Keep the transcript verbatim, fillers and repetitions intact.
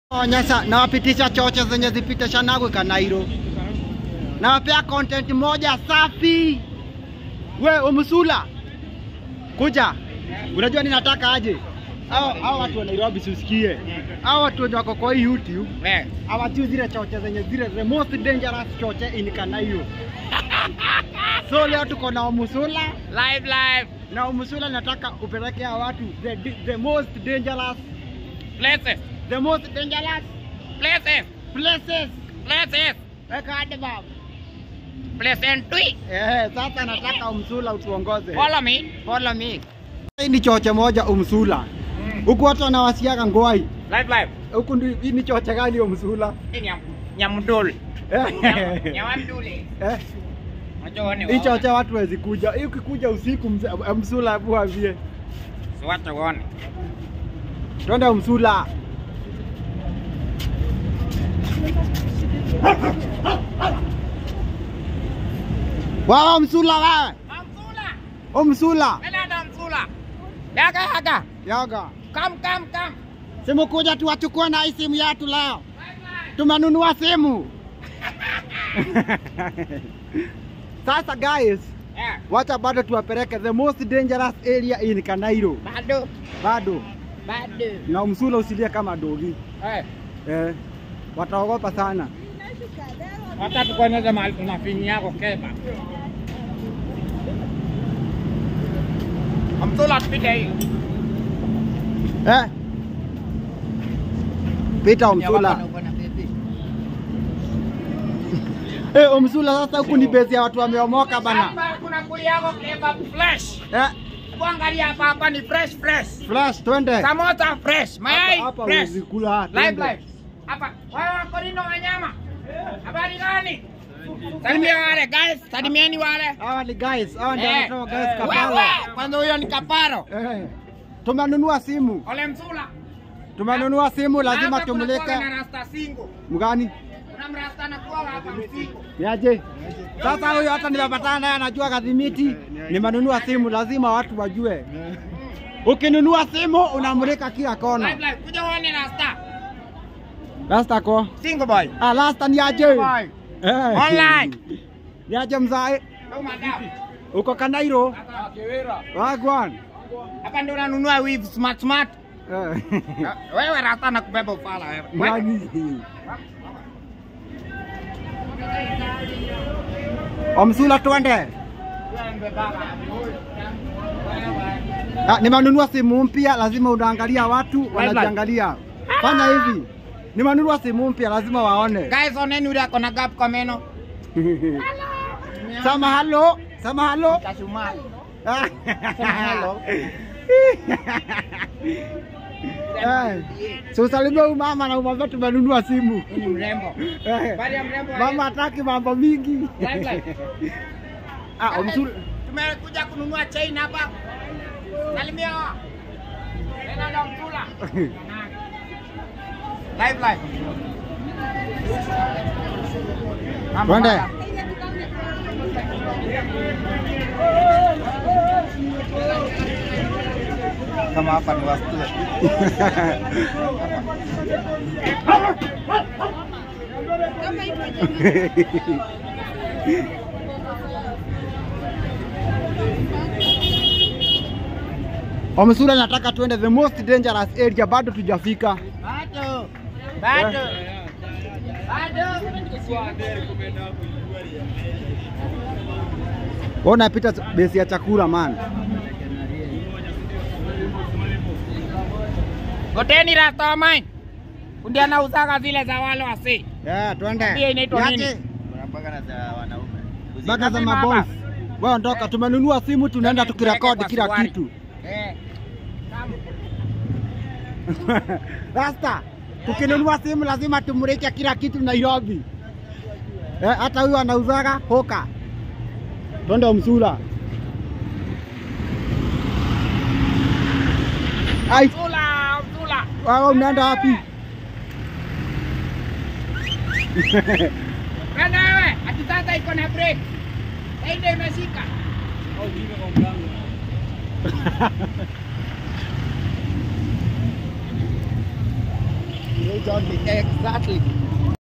Nyasa nawapitisha choche zenye zipitisha Nagwe Kanairo. Nawapea content moja safi. We Umsula, kuja. Unajua ninataka aje? Hao hao watu wa Nairobi usikie. Hao watu wako kwa YouTube. Eh. Hawajui zile choche zenye zile the most dangerous choche in Kanairo. So leo tuko na Umsula Live live. na Umsula nataka upeleke hao watu the, the most dangerous Places. the most dangerous Places. places. Places. Weka hadi baba. Place and tweet. Eh, sasa nataka Umsula utuongoze. Follow me. Follow me. Hii ni choche moja Umsula. Huku watu wanawasiaga ngwai. Live live. Huku hii ni choche gani Umsula? Hii ni nyamdul. Eh. Nyamdule. Eh. Unajua Hii choche watu wezi kuja. Hii ukikuja usiku Umsula hebu avie. Si watu waone. Twende Umsula. Wawa Umsula wewe. Umsula. Umsula. Nenda Umsula. Yaga yaga. Yaga. Come come come. Simu kuja tuwachukue na hii simu yetu leo. Tumenunua simu. Sasa guys, Yeah. wacha bado tuwapeleke the most dangerous area in Kanairo. Bado. Bado. Bado. Na Umsula usilie kama dogi. Eh. Eh. Wataogopa sana. Hata tukuonyesha mahali kuna fini yako keba. Umsula tupite hii. Eh. Pita Umsula. Eh, Umsula sasa huku ni base ya watu wameomoka bana. Hapa kuna kuli yako keba fresh. Eh. Kuangalia hapa hapa ni fresh fresh. Flash twende. Samosa fresh, mayai Hapa fresh. uzikula Live live. Hapa wao wako nino wanyama. Habari gani? Salimia wale guys, salimieni wale. Hawa ni guys, hawa ndio Eh, wanatoa guys eh, Kaparo. wewe, kwanza huyo ni Kaparo. Eh. Tumenunua simu. Ole Msula. Tumenunua simu lazima Hapa kuna tumulike. kuwa na rasta singo. Mgani? Kuna mrasta na kuwa hapa msingo. Niaje? Sasa huyo hata nimepatana naye anajua kadhimiti. Nimenunua simu lazima watu wajue. Ukinunua simu unamulika kila kona. Live live, kuja uone rasta. Rasta ko. Single boy. Ah, rasta ni aje? Boy. Eh. Online. Ni aje mzae? Au madam. Uko Kanairo? Hapa Kiwira. Wagwan. Hapa ndio unanunua weave smart smart. Eh. Wewe rasta na kubeba ufala wewe. Mgani? Umsula twende. Ah, nimenunua simu mpya lazima unaangalia watu wanajiangalia. Fanya hivi. Nimenunua simu mpya lazima waone. Guys, oneni ule ako na gap kwa meno. Sama halo, sama halo. Kasumali. Sama halo. Eh, so salimia huyu mama na umwambie tumenunua simu. Ni mrembo. Eh, Bali ya mrembo. mama hataki mambo mingi. Live live. Ah, Umsula. Tumekuja kununua chain hapa. Salimia wa. Nenda Umsula. Live live. Twende. Kama hapa ni wastue. Umsula nataka tuende the most dangerous area bado tujafika. Bado. Bado. Bado. Ona pita base ya chakula man. Goteni rasta wa mine. Ndio anauzaga zile za wale wasi. Yeah, twende. Ndio inaitwa nini? Mpaka za wanaume. Baka za maboss. Wewe ondoka, tumenunua simu tunaenda tukirekodi kila kitu. Eh. Rasta, tukinunua simu lazima tumulike kila kitu Nairobi. Eh, hata huyu anauzaga hoka. Twende Umsula. Ai, Umsula, Umsula. wewe unaenda wapi? Kwenda wewe, ati sasa iko na break. Ndio imeshika. Exactly.